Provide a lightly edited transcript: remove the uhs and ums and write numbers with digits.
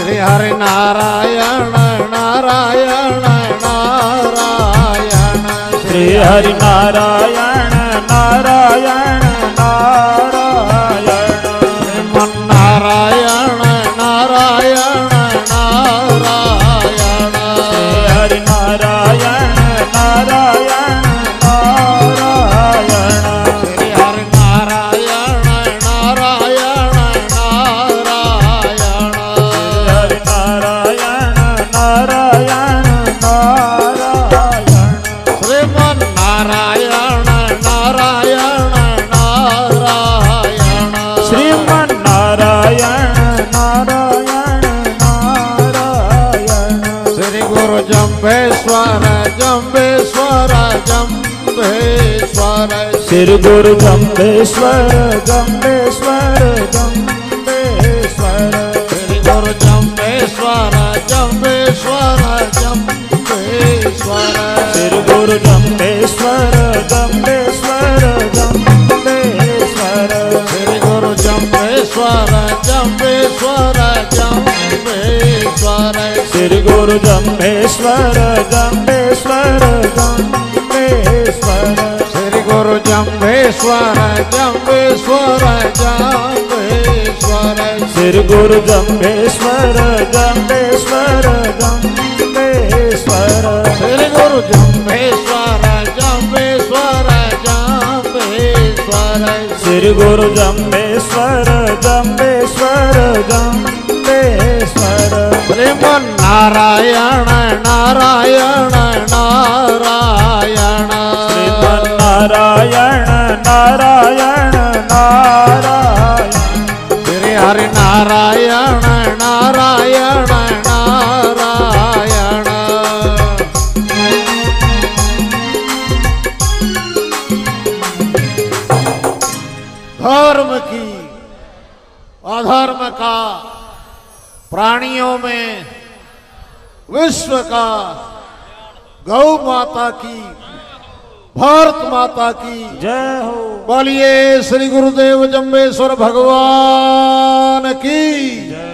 श्री हरि नारायण नारायण नारायण श्री हरि नारायण नारायण नारायण श्रीमन नारायण नारायण नारायण श्री हरि नारायण नारायण नारायण श्री हरि नारायण नारायण नारायण हरि नारायण नारायण नारायण श्रीमन नारायण नारायण नारायण श्रीमन नारायण नारायण नारायण श्री गुरु जम्बेश्वर जम्बेश्वर जम्बेश्वर श्री गुरु जम्बेश्वर जम्बेश्वर जम्बेश्वर श्री गुरु जम्बेश्वर जम्बेश्वर जम्बेश्वर श्री गुरु जम्बेश्वर जम्बेश्वर जम्बेश्वर श्री गुरु जम्बेश्वर जम्बेश्वर जम्बेश्वर श्री गुरु जम्बेश्वर जम्बेश्वर जम्बेश्वर श्री गुरु जम्बेश्वर जम्बेश्वर जम्बेश्वर श्री गुरु जम्बेश्वर जम्बेश्वर जम्बेश्वर श्री गुरु जम्बेश्वर जम्बेश्वर जम्बेश्वर श्री गुरु जम्बेश्वर जम्बेश्वर जम्बेश्वर श्रीमन नारायण नारायण नारायण श्रीमन नारायण नारायण नारायण श्री हरि नारायण नारायण नारायण धर्म की अधर्म का प्राणियों में विश्व का गौ माता की भारत माता की जय हो। बोलिए श्री गुरुदेव जम्बेश्वर भगवान की जय।